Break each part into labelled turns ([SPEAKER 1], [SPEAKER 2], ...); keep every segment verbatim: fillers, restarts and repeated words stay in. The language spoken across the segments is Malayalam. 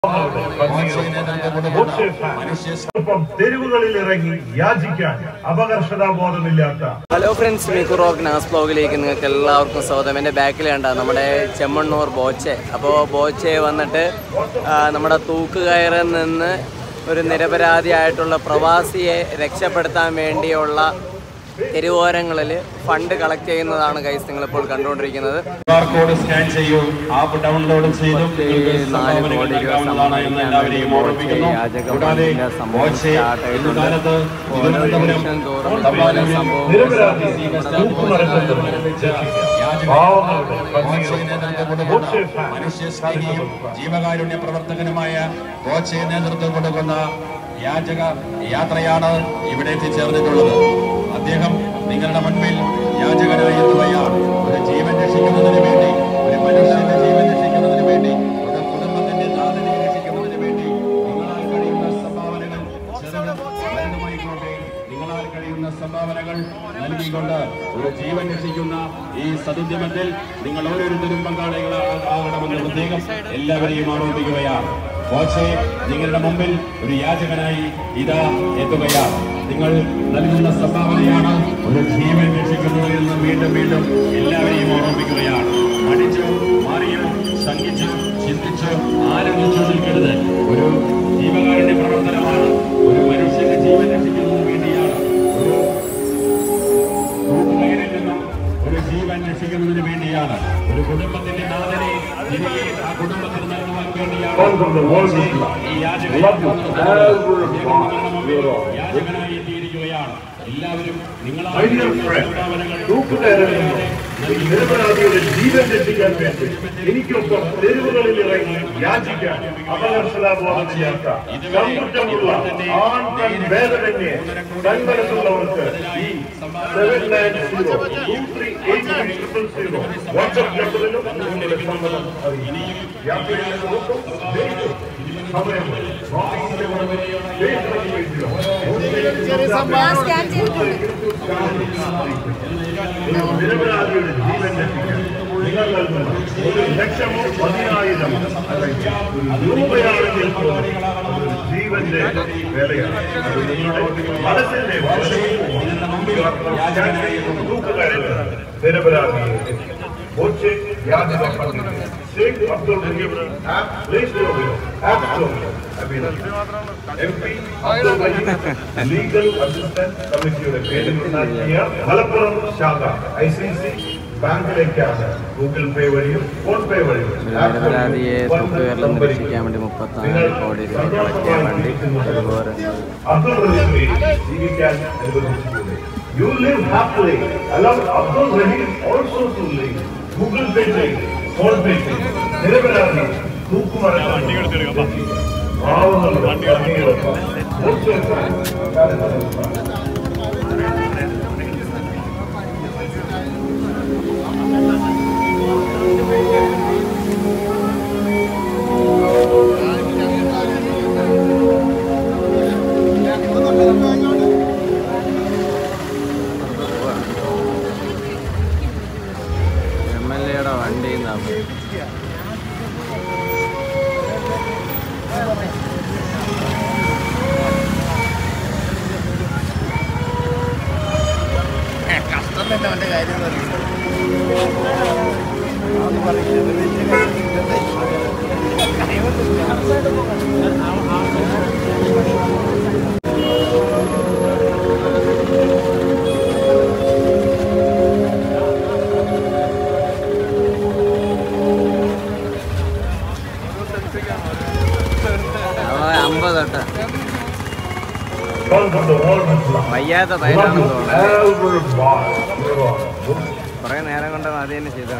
[SPEAKER 1] തെരുവുകളിൽ ഇറങ്ങി യാചിക്കാൻ അപകർഷതാബോധമില്ലാത്ത.
[SPEAKER 2] ഹലോ ഫ്രണ്ട്സ്, മിക്കു റോക്ക് നാസ് ബ്ലോഗിലേക്ക് നിങ്ങൾക്ക് എല്ലാവർക്കും സ്വാഗതം. എൻ്റെ ബാക്കിൽ കണ്ട നമ്മുടെ ചെമ്മണ്ണൂർ ബോച്ചെ. അപ്പോൾ ബോച്ചെ വന്നിട്ട് നമ്മുടെ തൂക്കുകയറിൽ നിന്ന് ഒരു നിരപരാധിയായിട്ടുള്ള പ്രവാസിയെ രക്ഷപ്പെടുത്താൻ വേണ്ടിയുള്ള തെരുവോരങ്ങളിൽ ഫണ്ട് കളക്ട് ചെയ്യുന്നതാണ് ഗൈസ് നിങ്ങളിപ്പോൾ കണ്ടുകൊണ്ടിരിക്കുന്നത്.
[SPEAKER 3] കോഡ് സ്കാൻ ചെയ്യൂ, ആപ്പ് ഡൗൺലോഡ് ചെയ്തു നാല് കോടി രൂപ സമ്മാനിക്കാൻ ഓർമ്മിപ്പിക്കുന്നു. കൂടാതെ ബോച്ചെ ഇക്കാലത്ത് തിരുവനന്തപുരം തോറും പല സംഭവങ്ങളും മനുഷ്യസ്നേഹിയും ജീവകാരുണ്യ പ്രവർത്തകനുമായ ബോച്ചെ നേതൃത്വം കൊടുക്കുന്ന യാചക യാത്രയാണ് ഇവിടെ എത്തിച്ചേർന്നിട്ടുള്ളത്. അദ്ദേഹം നിങ്ങളുടെ മുൻപിൽ യാചകനായി എത്തുകയാണ്. ഒരു ജീവൻ രക്ഷിക്കുന്നതിന് വേണ്ടി, ഒരു മനുഷ്യന്റെ ജീവൻ രക്ഷിക്കുന്നതിന് വേണ്ടി, ഒരു കുടുംബത്തിന്റെ നാഥനെ രക്ഷിക്കുന്നതിന് വേണ്ടി നിങ്ങളാൽ കഴിയുന്ന സംഭാവനകൾ ചെറുതുമായിക്കോട്ടെ, നിങ്ങളാൽ കഴിയുന്ന സംഭാവനകൾ നൽകിക്കൊണ്ട് ഒരു ജീവൻ രക്ഷിക്കുന്ന ഈ സതുദ്യമത്തിൽ നിങ്ങൾ ഓരോരുത്തരും പങ്കാളികളാകണമെന്ന് പ്രത്യേകം എല്ലാവരെയും ഓർമ്മിപ്പിക്കുകയാണ്. ബോച്ചെ നിങ്ങളുടെ മുമ്പിൽ ഒരു യാചകനായി ഇതാ എത്തുകയാണ്. നിങ്ങൾ നൽകുന്ന സംഭാവനയാണ് ഒരു ജീവൻ രക്ഷിക്കുന്നതിൽ നിന്ന് വീണ്ടും വീണ്ടും എല്ലാവരെയും ഓർമ്മിപ്പിക്കുകയാണ്. മടിച്ചോ മാറിയോ ശങ്കിച്ചോ ചിന്തിച്ചോ ആലോചിച്ചോ നിൽക്കരുത്. ഒരു ജീവകാരുണ്യ പ്രവർത്തനമാണ്. ഒരു മനുഷ്യന്റെ ജീവൻ രക്ഷിക്കുന്നതിന് വേണ്ടിയാണ്. ഒരു കൂട്ടുകാരിൽ നിന്നും ഒരു ജീവൻ രക്ഷിക്കുന്നതിന് വേണ്ടിയാണ്. ഒരു കുടുംബത്തിന്റെ നാഥനെ തിരികെ ആ കുടുംബത്തിന് നൽകുവാൻ വേണ്ടിയാണ് ഈ യാചകനായി എത്തിയിരിക്കുകയാണ്. എല്ലാവരും
[SPEAKER 1] നിരപരാധിയുടെ ജീവൻ രക്ഷിക്കാൻ വേണ്ടി എനിക്കൊപ്പം തെരുവുകളിൽ ഇറങ്ങി യാചിക്കാൻ അപകർഷതാബോധമില്ലാത്ത സമ്പുറ്റമുള്ള ആൺ പെൺ ഭേദമന്യേ തന്മനസ്സുള്ളവർക്ക് ഈ seven nine zero two three eight triple zero WhatsApp നമ്പറിലും നിങ്ങളുടെ സമ്മതം അറിയിക്കും. യാത്രയുടെ സമയം നിരപരാധിയുടെ ജീവൻ രക്ഷിക്കാൻ നിങ്ങൾ നൽകുന്ന ഒരു ലക്ഷമോ പതിനായിരം രൂപയാണെങ്കിൽ ജീവന്റെ വിലയാണ്. മനസ്സിന്റെ നിരപരാധിയെ ബോച്ചെ യാചക ഫണ്ട് ഷേഖ് അബ്ദുൾ റഹീം ആപ്പ് പ്ലേ സ്റ്റോറിലോ ആപ്പ് സ്റ്റോറിലോ M P Abdul Rahim legal assistant കമ്മിറ്റിയുടെ പേരിൽ ഉണ്ടാക്കിയ മലപ്പുറം ശാഖ ഐ സി സി ബാങ്കിലേക്കാണ് ഗൂഗിൾ പേ വഴിയും ഫോൺ പേ വഴിയും
[SPEAKER 2] നിരപരാധിയെ തൂക്കുകയറിൽ നിന്ന് രക്ഷിക്കാൻ വേണ്ടി മുപ്പത്തിനാല് കോടി രൂപ കളക്ട് ചെയ്യാൻ വേണ്ടി
[SPEAKER 1] അബ്ദുൾ റഹീമിനെ ജീവിക്കാൻ അനുവദിച്ചിട്ടുണ്ട്. You live happily. Allow Abdul Rahim also to live. Google Pay ചെയ്യും, ഫോൺ പേ ചെയ്യും. നിരപരാധി തൂക്കുമരങ്ങൾ പാവങ്ങളുടെ കണ്ണീരൊപ്പം
[SPEAKER 2] എം എൽ എയുടെ വണ്ടിയിൽ നിന്നാണ്.
[SPEAKER 4] കഷ്ടം തന്നെ അവൻ്റെ കാര്യം
[SPEAKER 2] അമ്പത് തൊട്ട് വയ്യാത്ത പയ്യനാണെന്ന് തോന്നുന്നു. കുറെ നേരം കൊണ്ട് അത് തന്നെ ചെയ്തോ.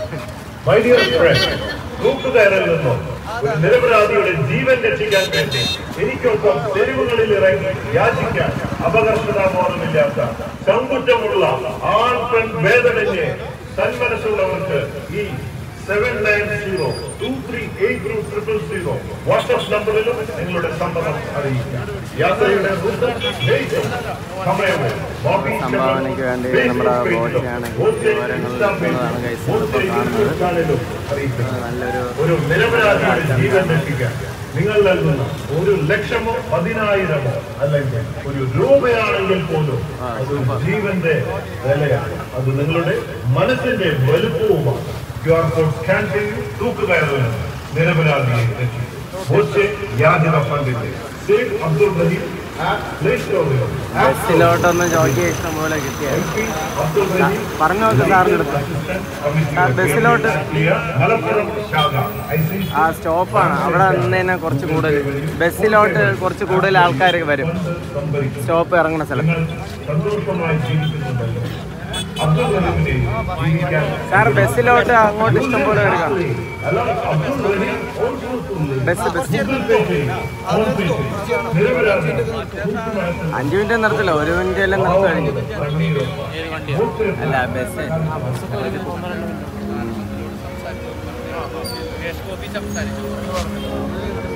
[SPEAKER 1] കൂട്ടുകാരിൽ നിന്നും ഒരു നിരപരാധിയുടെ ജീവൻ രക്ഷിക്കാൻ വേണ്ടി എനിക്കൊപ്പം തെരുവുകളിൽ ഇറങ്ങി യാചിക്കാൻ അപകർഷതാബോധമില്ലാത്ത സമ്പുറ്റമുള്ള ആൺ പെൺ ഭേദമന്യേ സന്മനസ്സുള്ളവർക്ക് ഈ seven nine zero two three eight two triple zero WhatsApp നമ്പറിലും നിങ്ങളുടെ സമ്മതം അറിയിക്കാം. യാത്രയുടെ സമയവും
[SPEAKER 2] സംഭാവനയ്ക്ക് വേണ്ടി നമ്മുടെ ബോച്ചയാണെങ്കിൽ വിവരങ്ങൾ ലഭിക്കുന്നതാണ് ഗൈസ് ഇപ്പോൾ കാണുന്നത്. നല്ലൊരു
[SPEAKER 1] ഒരു നിരപരാധിയുടെ ജീവൻ രക്ഷിക്കാൻ നിങ്ങൾ നൽകുന്ന ഒരു ലക്ഷമോ പതിനായിരമോ അല്ലെങ്കിൽ ഒരു രൂപയാണെങ്കിൽ പോലും അത് ജീവന്റെ വിലയാണ്. അത് നിങ്ങളുടെ മനസ്സിന്റെ വലുപ്പവുമാണ്. ക്യു ആർ കോഡ് സ്കാൻ ചെയ്ത് തൂക്കുകയറിൽ നിരപരാധിയെ രക്ഷിക്കും. ബോച്ചെ യാചക ഫണ്ടിന്റെ സേവ് അബ്ദുൾ റഹീം
[SPEAKER 2] ബസ്സിലോട്ടൊന്ന് ജോഗി ഇഷ്ടം പോലെ കിട്ടിയാൽ പറഞ്ഞു നോക്ക് സാറിൻ്റെ അടുത്ത്. ബസ്സിലോട്ട് ആ സ്റ്റോപ്പാണ്, അവിടെ നിന്നതിനെ കുറച്ച് കൂടുതൽ ബസ്സിലോട്ട് കുറച്ച് കൂടുതൽ ആൾക്കാർ വരും. സ്റ്റോപ്പ് ഇറങ്ങുന്ന സ്ഥലം. സാർ ബസ്സിലോട്ട് അങ്ങോട്ട് ഇഷ്ടം പോലെ എടുക്കാം. ബസ് ബസ് അഞ്ചു മിനിറ്റ് നിർത്തില്ല, ഒരു മിനിറ്റ് എല്ലാം നിർത്തി കഴിഞ്ഞു. അല്ല ബസ്
[SPEAKER 4] സംസാരിച്ചു